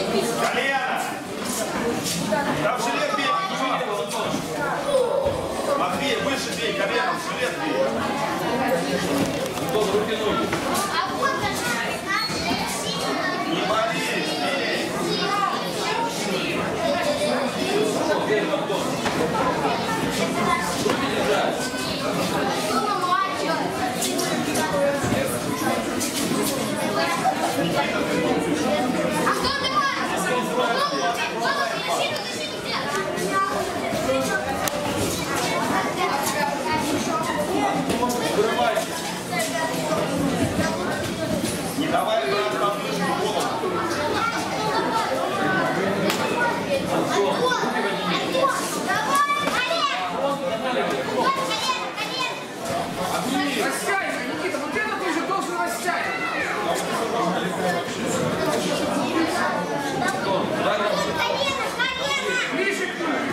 Колено! Там в жилет бей! Матвей, выше бей, коленом в жилет бей! Руки, ноги! Не болись, бей! Руки держать! А кто ты? Защиту где? Вырывайся! Не давай брать подмышку в голову! Растягивай, Никита, вот это ты же должен растягивать. Ближе к нему.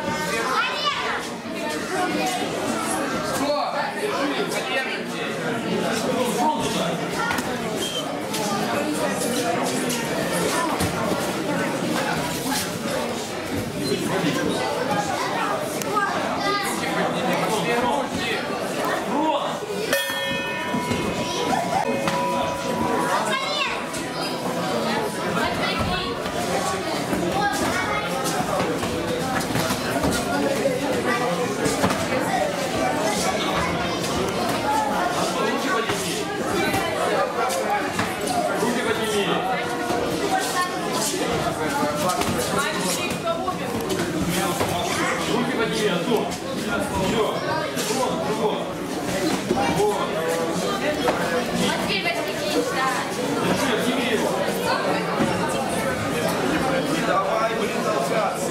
Что? Руки подними, Антон. Все. Вот. Матвей, возьми кинь, да. Держи, обними его. Не давай, блин, толкаться.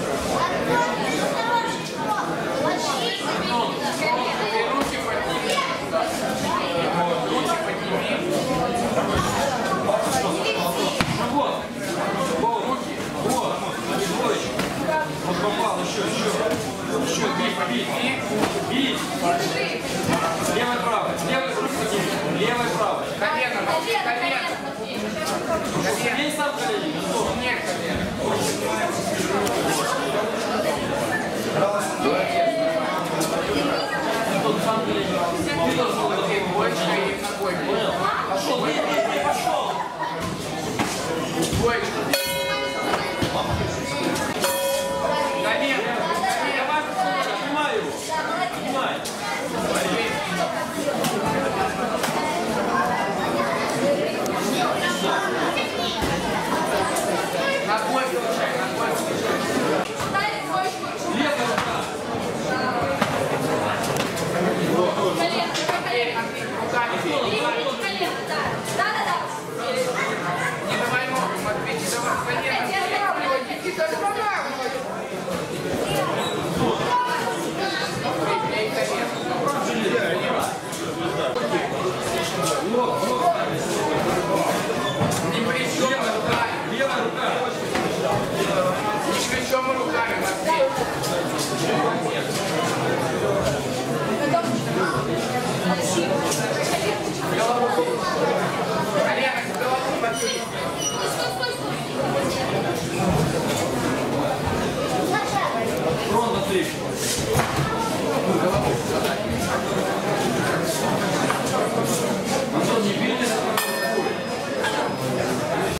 Руки подними. Руки подними. Вот. Руки. Вот. Вот попал, еще. Бей. Левой, правой. Левой, руки подними. Левой, правой. Колено. Бей сам колени. Нет колена.